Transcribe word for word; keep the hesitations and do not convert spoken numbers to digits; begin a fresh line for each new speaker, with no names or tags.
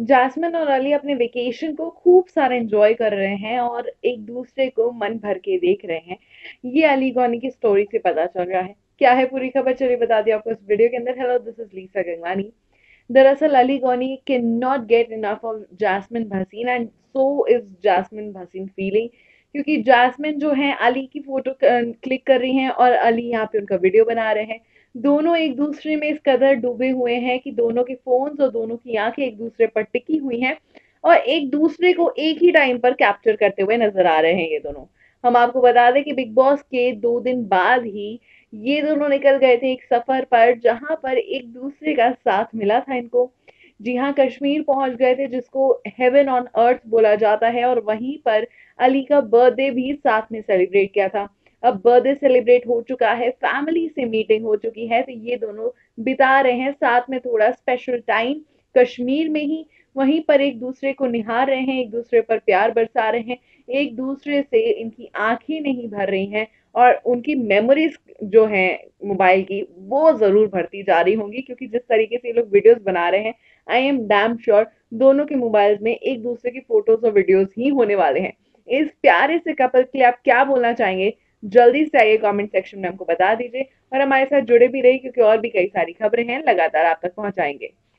Jasmine और अली अपने vacation को खूब सारा एंजॉय कर रहे हैं और एक दूसरे को मन भर के देख रहे हैं। ये अली गौनी की स्टोरी से पता चल रहा है। क्या है पूरी खबर, चलिए बता दिया आपको इस वीडियो के अंदर। Hello, this is Lisa Gangwani. दरअसल Aly Goni can not get enough of Jasmin Bhasin and so is Jasmin Bhasin feeling, क्योंकि जास्मिन जो है अली की फोटो क्लिक कर रही हैं और अली यहाँ पे उनका वीडियो बना रहे हैं। दोनों एक दूसरे में इस कदर डूबे हुए हैं कि दोनों के फोन्स और दोनों की आंखें एक दूसरे पर टिकी हुई हैं और एक दूसरे को एक ही टाइम पर कैप्चर करते हुए नजर आ रहे हैं ये दोनों। हम आपको बता दें कि बिग बॉस के दो दिन बाद ही ये दोनों निकल गए थे एक सफर पर, जहां पर एक दूसरे का साथ मिला था इनको। जी हाँ, कश्मीर पहुंच गए थे, जिसको हेवन ऑन अर्थ बोला जाता है, और वहीं पर अली का बर्थडे भी साथ में सेलिब्रेट किया था। अब बर्थडे सेलिब्रेट हो चुका है, फैमिली से मीटिंग हो चुकी है, तो ये दोनों बिता रहे हैं साथ में थोड़ा स्पेशल टाइम कश्मीर में ही। वहीं पर एक दूसरे को निहार रहे हैं, एक दूसरे पर प्यार बरसा रहे हैं, एक दूसरे से इनकी आंखें नहीं भर रही हैं और उनकी मेमोरीज जो हैं मोबाइल की वो जरूर भरती जा रही होंगी, क्योंकि जिस तरीके से ये लोग वीडियोस बना रहे हैं आई एम डैम श्योर दोनों के मोबाइल्स में एक दूसरे की फोटोज और वीडियोस ही होने वाले हैं। इस प्यारे से कपल के लिए आप क्या बोलना चाहेंगे? जल्दी से आइए कमेंट सेक्शन में हमको बता दीजिए और हमारे साथ जुड़े भी रहिए, क्योंकि और भी कई सारी खबरें हैं लगातार आप तक पहुंचाएंगे।